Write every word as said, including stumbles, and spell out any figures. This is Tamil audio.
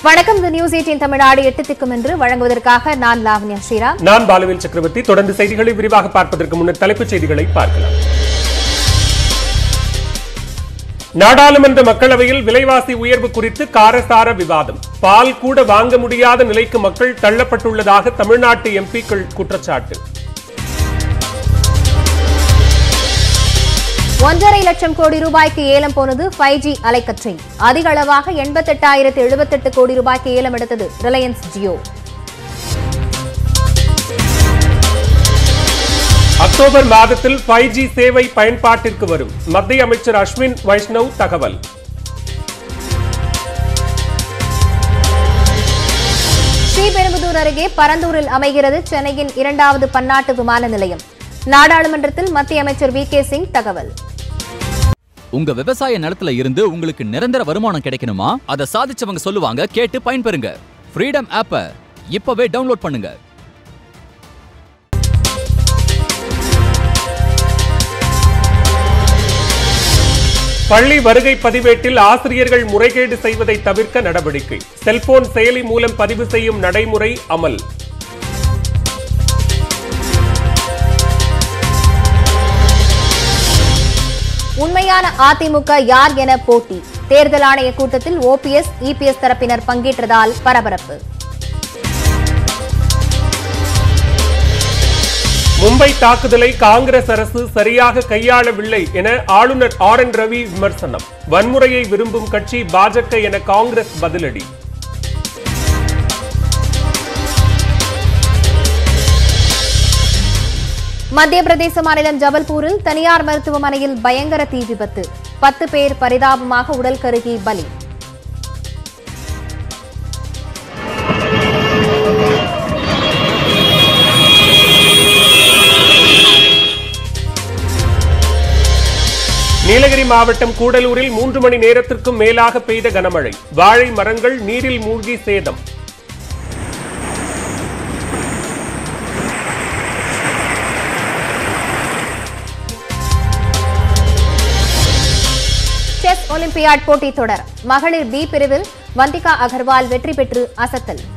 வணக்கம். The news eighteen Tamil Nadu எட்டு திக்கும் என்று வழங்குவதற்காக நான் லாவண்யா ஸ்ரீராம். நான் பாலுவேல் சக்கரவர்த்தி. தொடர்ந்து செய்திகளை விரிவாக பார்ப்பதற்கு முன்னர் தலைப்புச் செய்திகளை பார்க்கலாம். நாடாளுமன்ற மக்களவையில் விலைவாசி உயர்வு குறித்து காரசார விவாதம். பால் கூட வாங்க முடியாத நிலைக்கு மக்கள் தள்ளப்பட்டுள்ளதாக தமிழ்நாட்டு எம்பிக்கள் குற்றச்சாட்டு. ஒன்றரை லட்சம் கோடி ரூபாய்க்கு ஏலம் போனது ஃபைவ் ஜி அலைக்கற்றை. அதிக அளவாக எண்பத்தி எட்டாயிரத்து எழுபத்தி எட்டு கோடி ரூபாய்க்கு ஏலம் எடுத்தது ரிலையன்ஸ் ஜியோ. அக்டோபர் மாதத்தில் ஃபைவ் ஜி சேவை பயன்பாட்டிற்கு வரும் மத்திய அமைச்சர் அஸ்வின் வைஷ்ணவ் தகவல். ஸ்ரீபெரும்புதூர் அருகே பரந்தூரில் அமைகிறது சென்னையின் இரண்டாவது பன்னாட்டு விமான நிலையம். நாடாளுமன்றத்தில் மத்திய அமைச்சர் வி கே சிங் தகவல். உங்க விவசாய நிலத்துல இருந்து உங்களுக்கு நிரந்தர வருமானம் கிடைக்கணுமா? அதை சாதிச்சவங்க சொல்லுவாங்க, கேட்டு பயன்பெறுங்க. ஃப்ரீடம் ஆப்பை இப்பவே டவுன்லோட் பண்ணுங்க. பள்ளி வருகை பதிவேட்டில் ஆசிரியர்கள் முறைகேடு செய்வதை தவிர்க்க நடவடிக்கை. செல்போன் செயலி மூலம் பதிவு செய்யும் நடைமுறை அமல். உண்மையான அதிமுக யார் என போட்டி. தேர்தல் ஆணைய கூட்டத்தில் ஓபிஎஸ் இபிஎஸ் தரப்பினர் பங்கேற்றதால் பரபரப்பு. மும்பை தாக்குதலை காங்கிரஸ் அரசு சரியாக கையாளவில்லை என ஆளுநர் ஆர் என் ரவி விமர்சனம். வன்முறையை விரும்பும் கட்சி பாஜக என காங்கிரஸ் பதிலடி. மத்திய பிரதேச மாநிலம் ஜபல்பூரில் தனியார் மருத்துவமனையில் பயங்கர தீ விபத்து. பத்து பேர் பரிதாபமாக உடல் கருகி பலி. நீலகிரி மாவட்டம் கூடலூரில் மூன்று மணி நேரத்திற்கும் மேலாக பெய்த கனமழை. வாழை மரங்கள் நீரில் மூழ்கி சேதம். செஸ் ஒலிம்பியாட் போட்டித் தொடர் மகளிர் பி பிரிவில் வந்திகா அகர்வால் வெற்றி பெற்று அசத்தல்.